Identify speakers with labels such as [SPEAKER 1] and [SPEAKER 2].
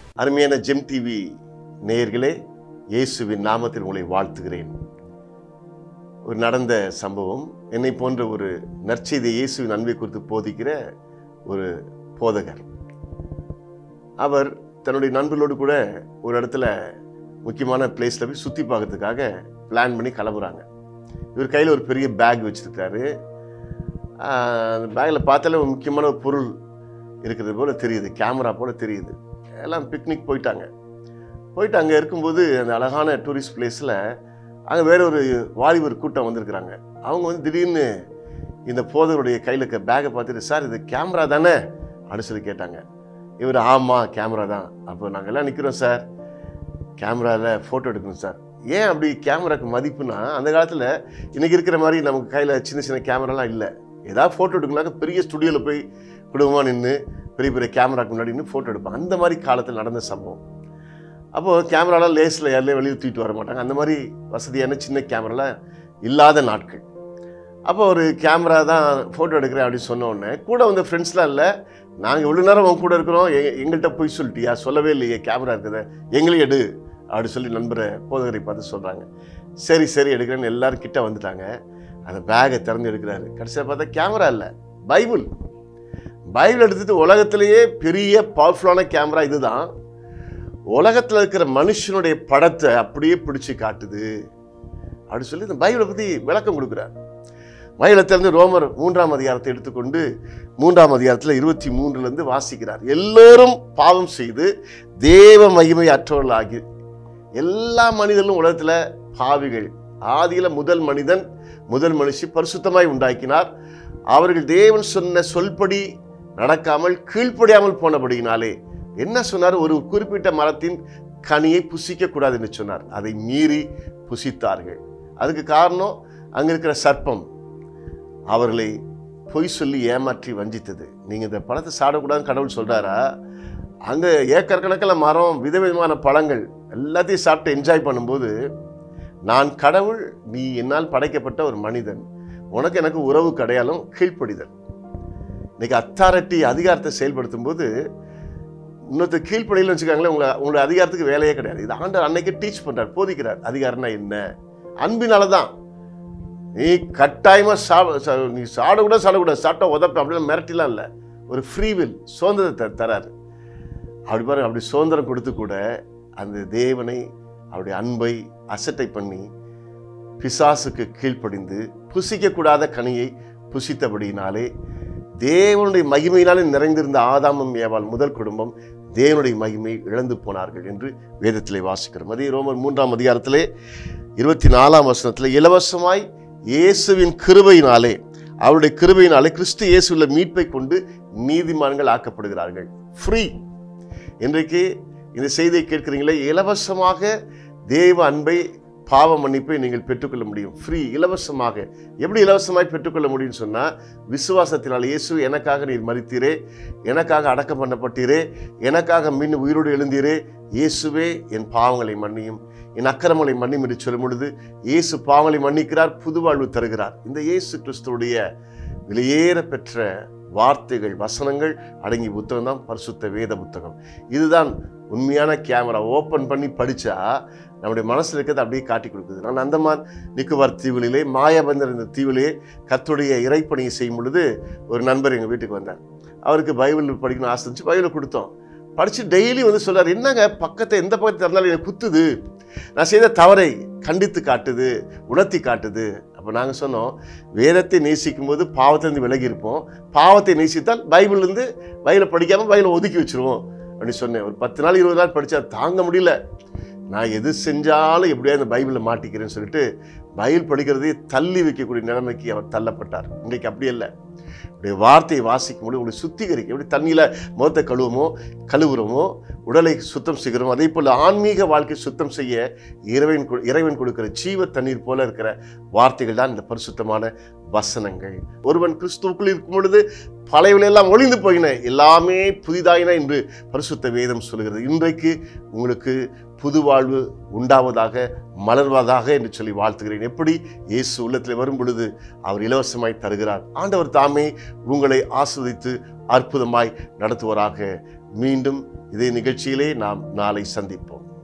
[SPEAKER 1] அருமையான GeM TV நேயர்களே, இயேசுவின் நாமத்தில் உங்களை வாழ்த்துகிறேன். ஒரு நடந்த சம்பவம், என்னை போன்ற ஒரு நற்செய்தி இயேசுவின் அன்பை குறித்து போதிக்கிற ஒரு போதகர். அவர் தன்னுடைய நண்பர்களோடு கூட ஒரு இடத்துல முக்கியமான பிளேஸில் போய் சுற்றி பார்க்கறதுக்காக பிளான் பண்ணி கிளம்புறாங்க. இவர் கையில் ஒரு பெரிய பேக் வச்சுருக்காரு. அந்த பேக்கில் பார்த்தாலே ஒரு முக்கியமான ஒரு பொருள் இருக்கிறது போல் தெரியுது, கேமரா போல் தெரியுது. எல்லாம் பிக்னிக் போயிட்டு அங்கே இருக்கும்போது அந்த அழகான டூரிஸ்ட் பிளேஸில் அங்கே வேற ஒரு வாலிபர் கூட்டம் வந்திருக்கிறாங்க. அவங்க வந்து திடீர்னு இந்த போதருடைய கையில் இருக்க பேக்கை பார்த்துட்டு, சார் இது கேமரா தானே அப்படின்னு சொல்லி கேட்டாங்க. இவர் ஆமாம் கேமரா தான். அப்போ நாங்கள் எல்லாம் நிற்கிறோம் சார், கேமராவில் ஃபோட்டோ எடுக்கணும் சார். ஏன் அப்படி கேமராக்கு மதிப்புனா, அந்த காலத்தில் இன்றைக்கி இருக்கிற மாதிரி நமக்கு கையில் சின்ன சின்ன கேமராலாம் இல்லை. ஏதாவது ஃபோட்டோ எடுக்கலாக்க பெரிய ஸ்டுடியோவில் போய் குடும்பமாக நின்று பெரிய பெரிய கேமராக்கு முன்னாடி நின்று ஃபோட்டோ எடுப்பாங்க. அந்த மாதிரி காலத்தில் நடந்த சம்பவம். அப்போது கேமராலாம் லேஸில் யாரிலையும் வெளியே தூக்கிட்டு வர மாட்டாங்க. அந்த மாதிரி வசதியான சின்ன கேமராலாம் இல்லாத நாட்கள். அப்போ ஒரு கேமரா தான் ஃபோட்டோ எடுக்கிறேன் அப்படின்னு சொன்ன உடனே கூட வந்து ஃப்ரெண்ட்ஸ்லாம் இல்லை, நாங்கள் இவ்வளோ நேரம் அவங்க கூட இருக்கிறோம், எங்கள்கிட்ட போய் சொல்லிட்டியா, சொல்லவே இல்லையே கேமரா இருக்குது, எங்களையும் எடு அப்படின்னு சொல்லி நண்பரை போதகரை பார்த்து சொல்கிறாங்க. சரி சரி எடுக்கிறேன்னு எல்லோரும் கிட்ட வந்துட்டாங்க. அந்த பேக்கை திறந்து எடுக்கிறாரு. கடைசியாக பார்த்தா கேமரா இல்லை, பைபிள் எடுத்துட்டு, உலகத்திலேயே பெரிய பவர்ஃபுல்லான கேமரா இதுதான், உலகத்தில் இருக்கிற மனுஷனுடைய படத்தை அப்படியே பிடிச்சி காட்டுது அப்படின்னு சொல்லி இந்த பைபிளை பற்றி விளக்கம் கொடுக்குறார். பைபிளை திறந்து ரோமர் 3ஆம் அதிகாரத்தை எடுத்துக்கொண்டு 3ஆம் அதிகாரத்தில் 23 வாசிக்கிறார். எல்லோரும் பாவம் செய்து தேவ மகிமை அற்றவர்களாகி, எல்லா மனிதர்களும் உலகத்தில் பாவிகள். ஆதியில் முதல் மனிதன் முதல் மனுஷி பரிசுத்தமாய் உண்டாக்கினார். அவர்கள் தேவன் சொன்ன சொல்படி நடக்காமல் கீழ்ப்படியாமல் போனபடியினாலே என்ன சொன்னார், ஒரு குறிப்பிட்ட மரத்தின் கனியை புசிக்க கூடாது என்று சொன்னார். அதை மீறி புசித்தார்கள். அதுக்கு காரணம் அங்க இருக்கிற சர்ப்பம் அவர்களை பொய் சொல்லி ஏமாற்றி வஞ்சித்தது. நீங்க இந்த பழத்தை சாப்பிடக்கூடாதுன்னு கடவுள் சொல்றாரா? அங்க ஏக்கர் கணக்கில் மரம், விதவிதமான பழங்கள் எல்லாத்தையும் சாப்பிட்டு என்ஜாய் பண்ணும்போது, நான் கடவுள், நீ என்னால் படைக்கப்பட்ட ஒரு மனிதன், உனக்கு எனக்கு உறவு கிடையாலும் கீழ்ப்படிதல். இன்னைக்கு அத்தாரிட்டி அதிகாரத்தை செயல்படுத்தும் போது இன்னொருத்தர் கீழ்ப்படியில் வச்சுக்காங்களே, உங்களுடைய அதிகாரத்துக்கு வேலையே கிடையாது. இது ஆண்டவர் அன்னைக்கு டீச் பண்றார், போதிக்கிறார். அதிகாரம்னா என்ன? அன்பினால தான். நீ கட்டாயமா நீ சாப்பிடக்கூடாது, சாப்பிட்டா உதப்ப அப்படின்னு மிரட்டிலாம் இல்லை. ஒரு ஃப்ரீவில் சுதந்திரத்தை தராரு. அப்படி பாருங்க, அப்படி சுதந்திரம் கொடுத்து கூட அந்த தேவனை, அவருடைய அன்பை அசட்டை பண்ணி பிசாசுக்கு கீழ்ப்படிந்து புசிக்கக்கூடாத கனியை புசித்தபடியினாலே தேவனுடைய மகிமையினாலே நிறைந்திருந்த ஆதாமும் ஏவாள் முதல் குடும்பம் தேவனுடைய மகிமை இழந்து போனார்கள் என்று வேதத்திலே வாசிக்கிறோம். அதே ரோமர் 3ஆம் அதிகாரத்திலே 24ஆம் வசனத்திலே, இலவசமாய் இயேசுவின் கிருபையினாலே, அவருடைய கிருபையினாலே கிறிஸ்து இயேசுவில் மீட்பை கொண்டு நீதிமான்கள் ஆக்கப்படுகிறார்கள். ஃப்ரீ. இன்றைக்கு இந்த செய்தியை கேட்கிறீங்களே, இலவசமாக தேவ அன்பை, பாவ மன்னிப்பை நீங்கள் பெற்றுக்கொள்ள முடியும். ஃப்ரீ, இலவசமாக. எப்படி இலவசமாய் பெற்றுக்கொள்ள முடியும்னு சொன்னால், விசுவாசத்தினால். இயேசு, எனக்காக நீர் மரித்தீரே, எனக்காக அடக்கம் பண்ணப்பட்டீரே, எனக்காக மீன் உயிரோடு எழுந்தீரே, இயேசுவே என் பாவங்களை மன்னியும், என் அக்கிரமங்களை மன்னியும் என்று சொல்லும் பொழுது இயேசு பாவங்களை மன்னிக்கிறார், புது வாழ்வு தருகிறார். இந்த இயேசு கிறிஸ்துவுடைய வெளியேற பெற்ற வார்த்தைகள், வசனங்கள் அடங்கிய புத்தகம் தான் பரிசுத்த வேத புத்தகம். இதுதான் உண்மையான கேமரா. ஓப்பன் பண்ணி படித்தா நம்முடைய மனசில் இருக்கிறது அப்படியே காட்டி கொடுக்குது. நான் அந்தமான் நிக்கோபார் தீவுகளிலே, மாயாபந்தர் இந்த தீவிலே கர்த்தருடைய இறைப்பணியை செய்யும் பொழுது ஒரு நண்பர் எங்கள் வீட்டுக்கு வந்தார். அவருக்கு பைபிள் படிக்கணும்னு ஆசை இருந்துச்சு. பைபிளை கொடுத்தோம். படித்து டெய்லி வந்து சொல்கிறார், என்னங்க பக்கத்தை எந்த பக்கத்தை திறந்தாலும் எனக்கு குத்துது, நான் செய்த தவறை கண்டித்து காட்டுது, உணர்த்தி காட்டுது. அப்போ நாங்கள் சொன்னோம், வேதத்தை நேசிக்கும் போது பாவத்திலேருந்து விலகி இருப்போம், பாவத்தை நேசித்தால் பைபிளை படிக்காமல் பைபிளை ஒதுக்கி வச்சுருவோம் அப்படின்னு சொன்னேன். ஒரு 10 நாள் 20 நாள் படித்தா தாங்க முடியல. நான் எது செஞ்சாலும் எப்படியா இந்த பைபிளை மாட்டிக்கிறேன்னு சொல்லிட்டு பைபிள் படிக்கிறதையே தள்ளி வைக்கக்கூடிய நிலைமைக்கு அவர் தள்ளப்பட்டார். இன்றைக்கு அப்படி இல்லை. இப்படி வார்த்தையை வாசிக்கும் போது உங்களை சுத்திகரிக்க, எப்படி தண்ணியில் முகத்தை கழுவுறோமோ, உடலை சுத்தம் செய்கிறோம், அதே போல் ஆன்மீக வாழ்க்கை சுத்தம் செய்ய இறைவன் கொடுக்கிற ஜீவ தண்ணீர் போல இருக்கிற வார்த்தைகள் தான் இந்த பரிசுத்தமான வசனங்கள். ஒருவன் கிறிஸ்துவுக்குள் இருக்கும் பொழுது பழையவெல்லாம் ஒளிந்து போயின, எல்லாமே புதிதாயின என்று பரிசுத்த வேதம் சொல்கிறது. இன்றைக்கு உங்களுக்கு புது வாழ்வு உண்டாவதாக, மலர்வதாக என்று சொல்லி வாழ்த்துகிறேன். எப்படி இயேசு உள்ளத்தில் வரும் பொழுது அவர் இலவசமாய் தருகிறார். ஆண்டவர் தாமே உங்களை ஆஸ்வதித்து அற்புதமாய் நடத்துவராக. மீண்டும் இதே நிகழ்ச்சியிலே நாம் நாளை சந்திப்போம்.